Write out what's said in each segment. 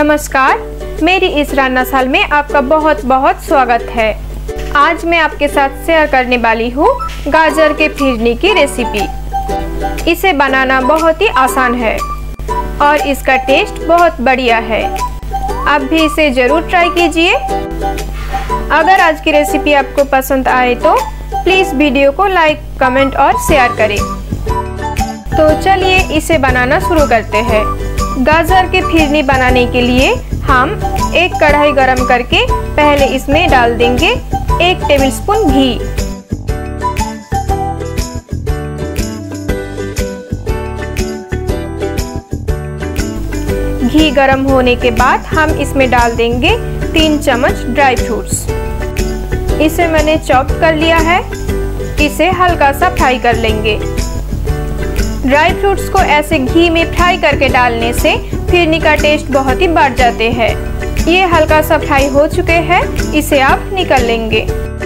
नमस्कार, मेरी इस रान्ना साल में आपका बहुत बहुत स्वागत है। आज मैं आपके साथ शेयर करने वाली हूँ गाजर के फिरनी की रेसिपी। इसे बनाना बहुत ही आसान है और इसका टेस्ट बहुत बढ़िया है। आप भी इसे ज़रूर ट्राई कीजिए। अगर आज की रेसिपी आपको पसंद आए तो प्लीज़ वीडियो को लाइक, कमेंट और शेयर करें। तो चलिए इसे बनाना शुरू करते हैं। गाजर के फिरनी बनाने के लिए हम एक कढ़ाई गरम करके पहले इसमें डाल देंगे 1 टेबलस्पून घी। घी गरम होने के बाद हम इसमें डाल देंगे 3 चम्मच ड्राई फ्रूट्स। इसे मैंने चॉप कर लिया है। इसे हल्का सा फ्राई कर लेंगे। ड्राई फ्रूट्स को ऐसे घी में फ्राई करके डालने से फिरनी का टेस्ट बहुत ही बढ़ जाते हैं। ये हल्का सा फ्राई हो चुके हैं, इसे आप निकाल लेंगे।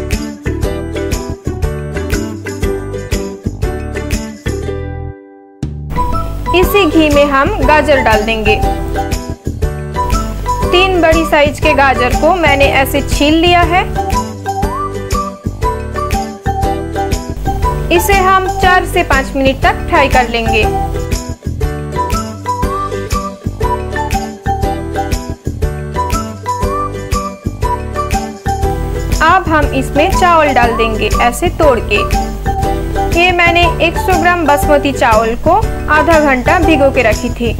इसी घी में हम गाजर डाल देंगे। 3 बड़ी साइज के गाजर को मैंने ऐसे छील लिया है। इसे हम 4 से 5 मिनट तक फ्राई कर लेंगे। अब हम इसमें चावल डाल देंगे ऐसे तोड़ के। ये मैंने 100 ग्राम बासमती चावल को आधा घंटा भिगो के रखी थी।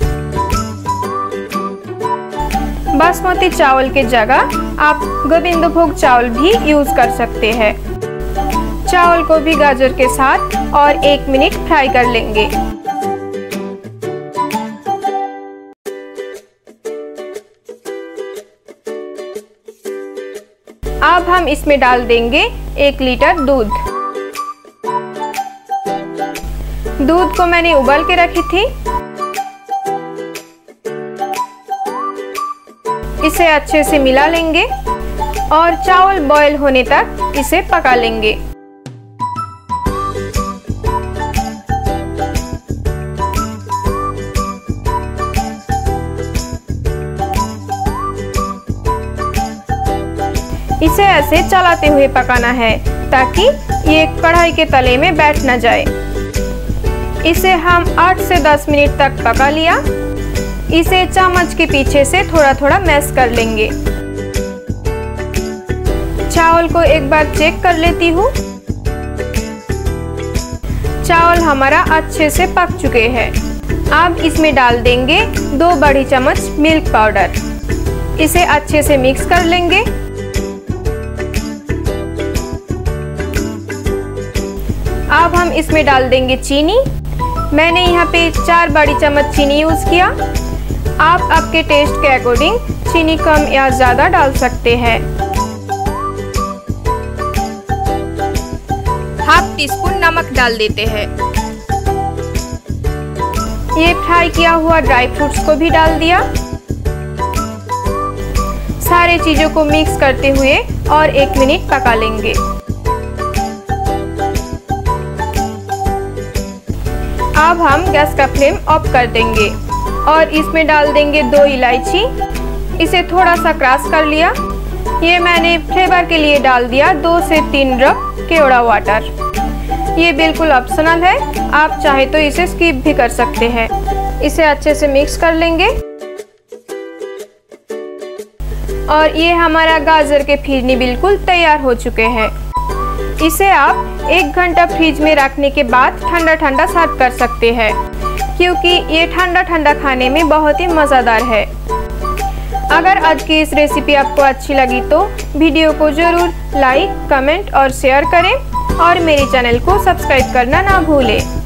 बासमती चावल के जगह आप गोविंदभोग चावल भी यूज कर सकते हैं। चावल को भी गाजर के साथ और 1 मिनट फ्राई कर लेंगे। अब हम इसमें डाल देंगे 1 लीटर दूध। दूध को मैंने उबाल के रखी थी। इसे अच्छे से मिला लेंगे और चावल बॉयल होने तक इसे पका लेंगे। इसे ऐसे चलाते हुए पकाना है ताकि ये कढ़ाई के तले में बैठ न जाए। इसे हम 8 से 10 मिनट तक पका लिया। इसे चम्मच के पीछे से थोड़ा थोड़ा मैश कर लेंगे। चावल को एक बार चेक कर लेती हूँ। चावल हमारा अच्छे से पक चुके हैं। अब इसमें डाल देंगे 2 बड़ी चम्मच मिल्क पाउडर। इसे अच्छे से मिक्स कर लेंगे। अब हम इसमें डाल देंगे चीनी। मैंने यहाँ पे 4 बड़ी चम्मच चीनी यूज किया। आप आपके टेस्ट के अकॉर्डिंग चीनी कम या ज़्यादा डाल सकते हैं। हाफ टीस्पून नमक डाल देते हैं। ये फ्राई किया हुआ ड्राई फ्रूट्स को भी डाल दिया। सारे चीज़ों को मिक्स करते हुए और 1 मिनट पका लेंगे। अब हम गैस का फ्लेम ऑफ कर देंगे और इसमें डाल देंगे 2 इलायची। इसे थोड़ा सा क्रश कर लिया। ये मैंने फ्लेवर के लिए डाल दिया 2 से 3 ड्रॉप केवड़ा वाटर। ये बिल्कुल ऑप्शनल है, आप चाहे तो इसे स्किप भी कर सकते हैं। इसे अच्छे से मिक्स कर लेंगे और ये हमारा गाजर के फिरनी बिल्कुल तैयार हो चुके हैं। इसे आप 1 घंटा फ्रिज में रखने के बाद ठंडा ठंडा सर्व कर सकते हैं, क्योंकि ये ठंडा ठंडा खाने में बहुत ही मज़ेदार है। अगर आज की इस रेसिपी आपको अच्छी लगी तो वीडियो को ज़रूर लाइक, कमेंट और शेयर करें और मेरे चैनल को सब्सक्राइब करना ना भूलें।